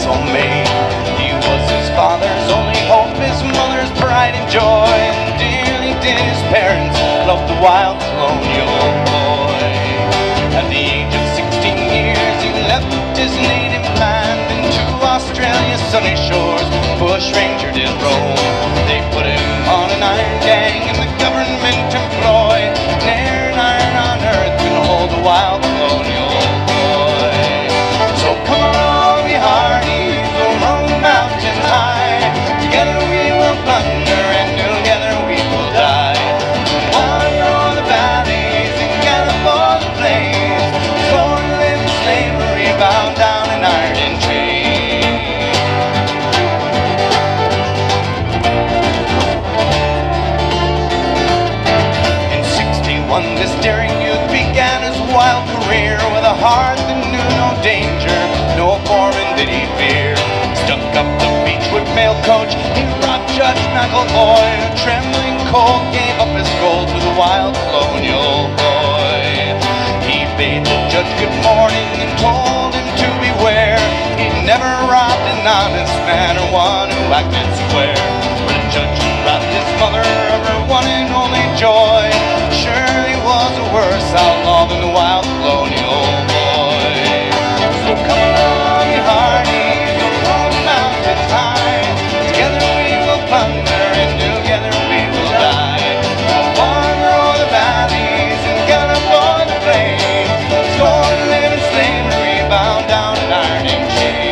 homemade. He was his father's only hope, his mother's pride and joy, and dearly did his parents love the wild colonial boy. At the age of 16 years, he left his native land into Australia's sunny shores. Bushranger did roam. They put him on an iron gang in the government employ. Ne'er an iron on earth can hold a wild colonial boy. So come on, all be hardy, go roam mountain high. Together we will plunder and together we will die. Wander o'er the valleys and gallop o'er the plains. Scorn to live in slavery, bound down in iron and chains. This daring youth began his wild career with a heart that knew no danger, no foreign did he fear. Stuck up the Beechwood mail coach, he robbed Judge McElvoy, who trembling cold gave up his gold to the wild colonial boy. He bade the judge good morning and told him to beware. He'd never robbed an honest man or one who acted square. But the judge robbed his mother of her one and only joy. Surely was a worse outlaw than the wild colonial boy. So come along, you hardy, go roam the mountains high. Together we will plunder and together we will die. We'll wander o'er the valleys and gallop o'er the plains. Scorn to live in slavery, bound down in iron and chains.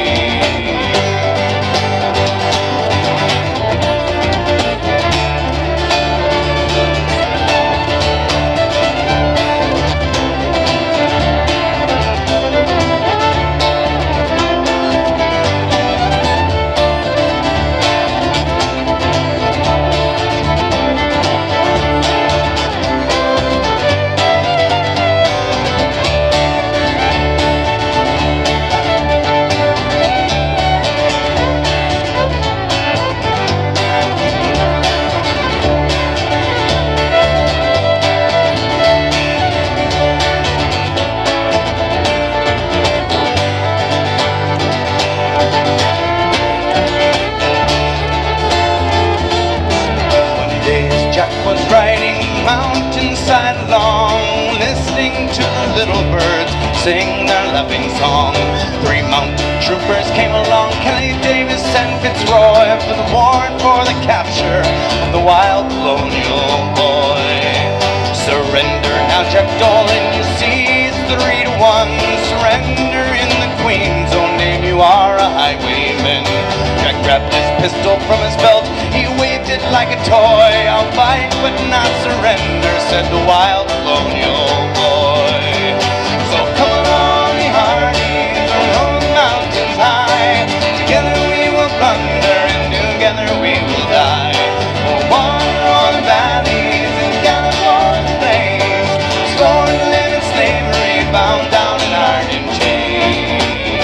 Mountainside along, listening to the little birds sing their laughing song. 3 mounted troopers came along, Kelly, Davis, and Fitzroy, for the warrant for the capture of the wild colonial boy. Surrender now, Jack Donahue, you see it's 3 to 1. Surrender in the Queen's own name, you are a highwayman. Jack grabbed his pistol from his belt, he waved it like a toy. I'll fight but not surrender, said the wild colonial boy. So come along, ye hearties, roam the mountains high. Together we will plunder and together we will die. We'll wander o'er the valleys and gallop o'er the plains. Scorn to live in slavery, bound down in iron and chains.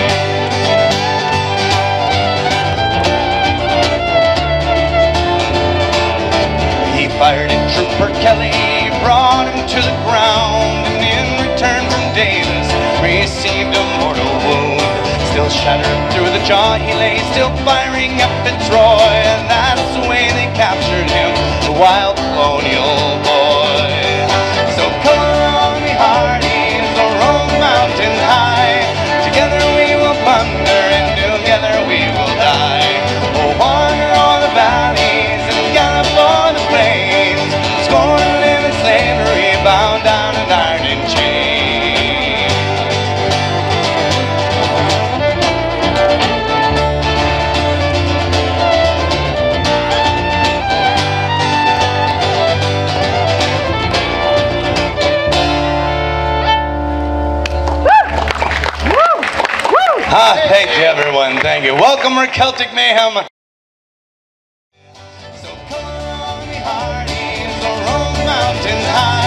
Fired at Trooper Kelly, brought him to the ground, and in return from Davis, received a mortal wound. Still shattered through the jaw he lay, still firing at Fitzroy, and that's the way they captured him, the wild colonial boy. So come along, me hearties, roam mountain high. Together we will plunder and together we will die. We'll wander o'er the valleys and gallop o'er the plains. Scorn to live in slavery, bound down in iron and chains. Thank you, everyone. Thank you. Welcome, we're Celtic Mayhem. So come along, me hearties, roam mountain high.